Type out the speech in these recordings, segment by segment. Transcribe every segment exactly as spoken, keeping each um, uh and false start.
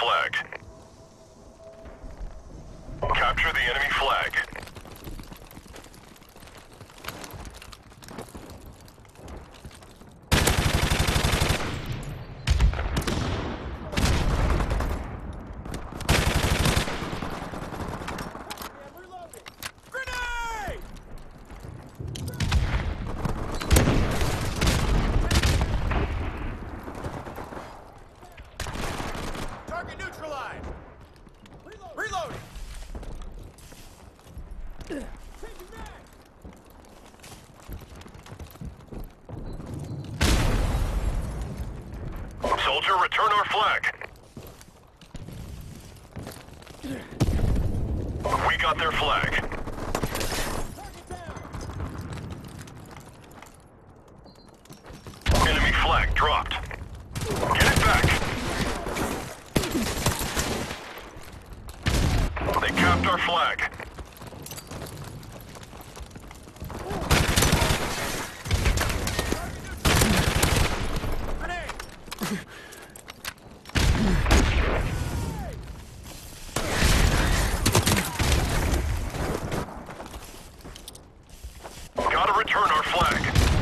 flag. Capture the enemy flag. Soldier, return our flag. We got their flag. Enemy flag dropped. Get it back. They capped our flag. Gotta return our flag.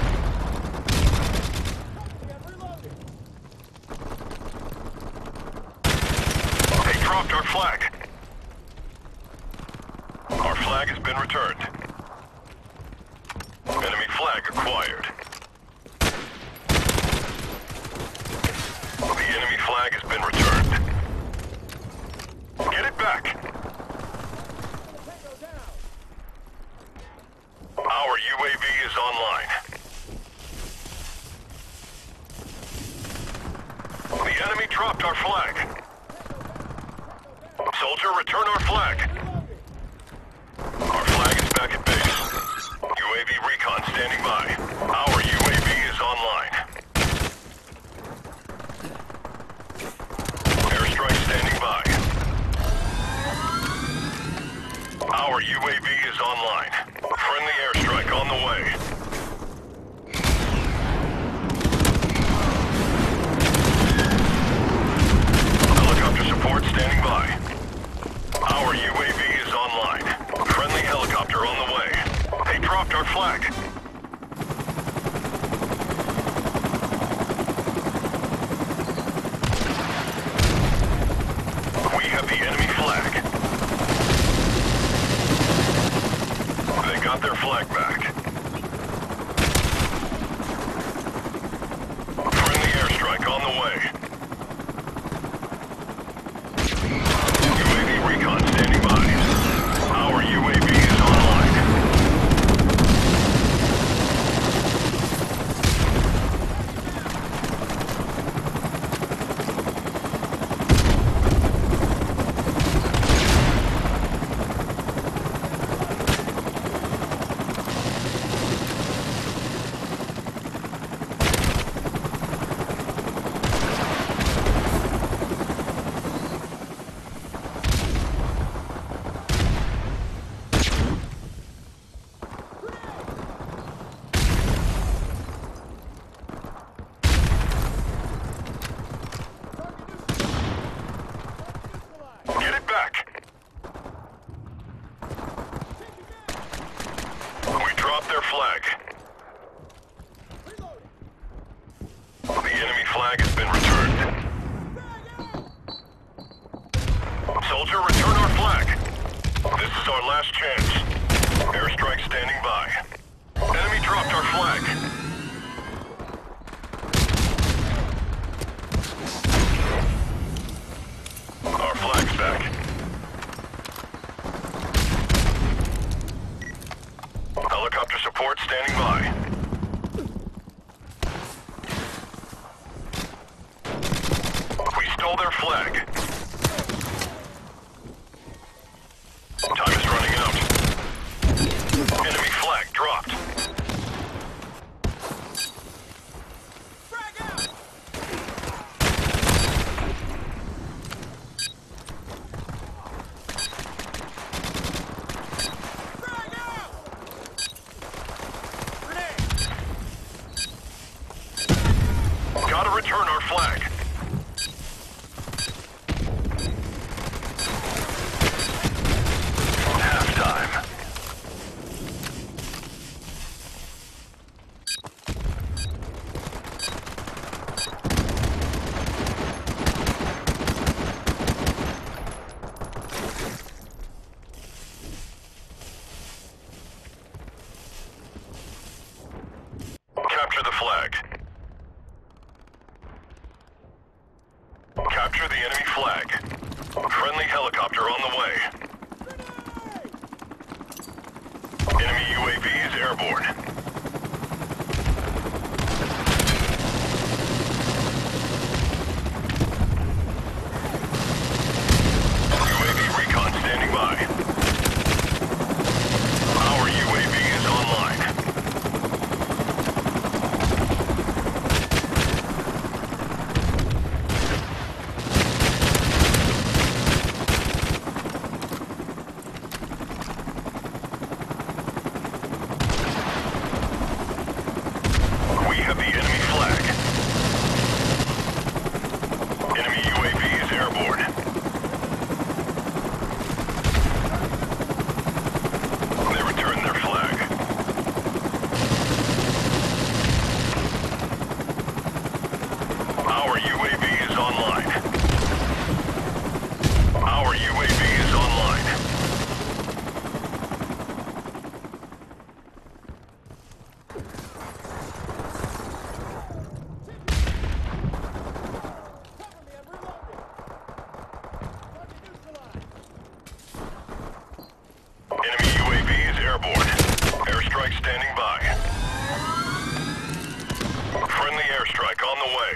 They dropped our flag. Our flag has been returned. Enemy flag acquired. The enemy flag has been returned. Get it back. Our U A V is online. The enemy dropped our flag. Soldier, return our flag. Our flag is back at base. U A V recon standing by. Our U A V is online. Airstrike standing by. Our U A V is online. Friendly airstrike on the way. Helicopter support standing by. Our U A V is online. Friendly helicopter on the way. They dropped our flag. We have the enemy flag. They got their flag back. Friendly airstrike on the way. U A V recon standing by. Our U A V is online. Get it back. We dropped their flag. The enemy flag has been returned. Soldier, return our flag. This is our last chance. Airstrike standing by. Enemy dropped our flag. Our flag's back. Helicopter support standing by. We stole their flag. Time is running out. Enemy flag dropped. airborne. U A V recon standing by. Our U A V is online. We have the enemy flag. Enemy U A V is airborne. They return their flag. Our U A V is online. Our U A V is online. Enemy U A V is airborne. Airstrike standing by. Friendly airstrike on the way.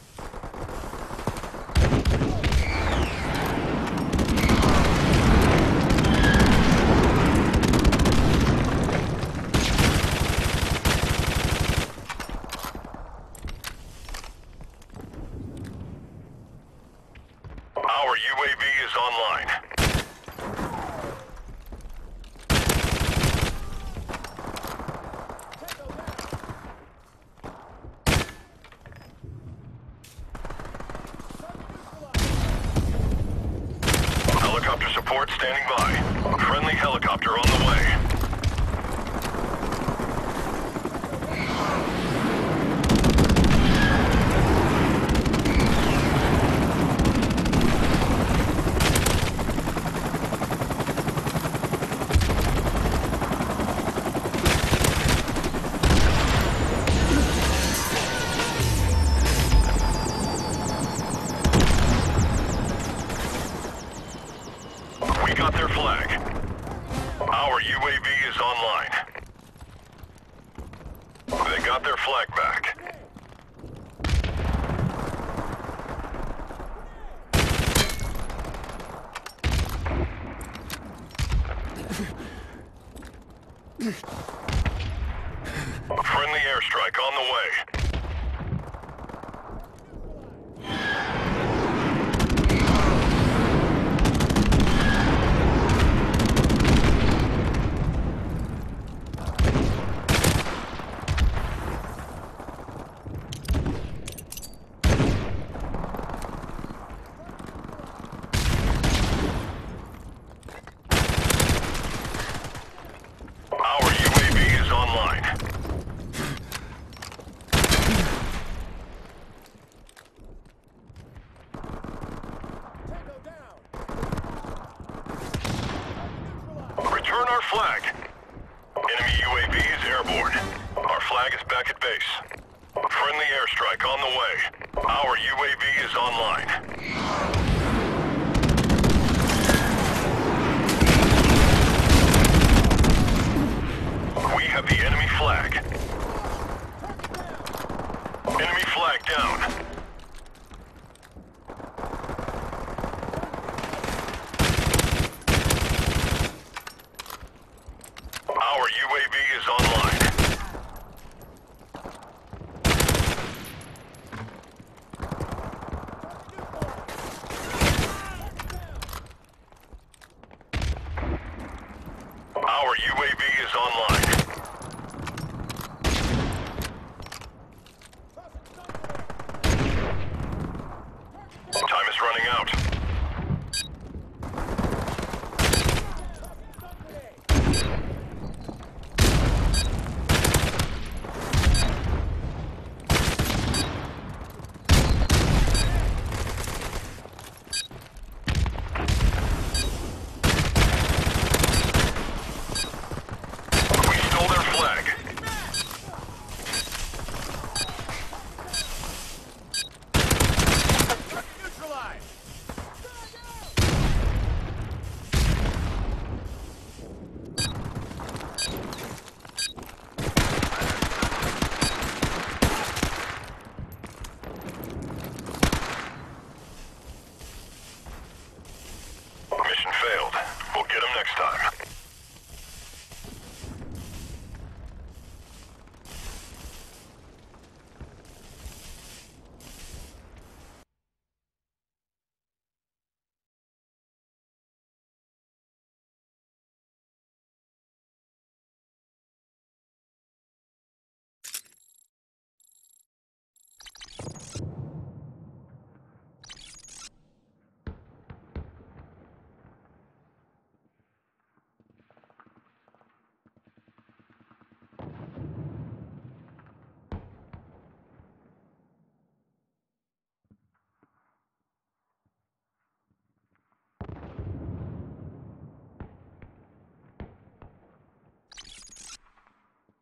Our U A V is online. Helicopter support standing by. Friendly helicopter on the way. We got their flag. Our U A V is online. They got their flag back. Friendly airstrike on the way. Our U A V is online. Return our flag. Enemy U A V is airborne. Our flag is back at base. Friendly airstrike on the way. Our U A V is online. We have the enemy flag. Enemy flag down. Our U A V is online. Our U A V is online.